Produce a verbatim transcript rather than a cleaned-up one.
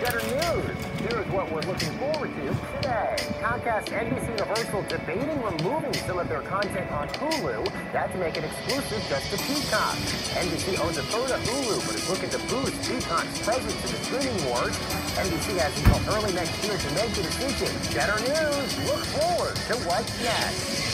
Better news. Here's what we're looking forward to today. Comcast, N B C Universal debating removing some of their content on Hulu. That's to make it exclusive just to Peacock. N B C owns a third of Hulu, but is looking to boost Peacock's presence in the streaming wars. N B C has until early next year to make the decision. Better news. Look forward to what's next.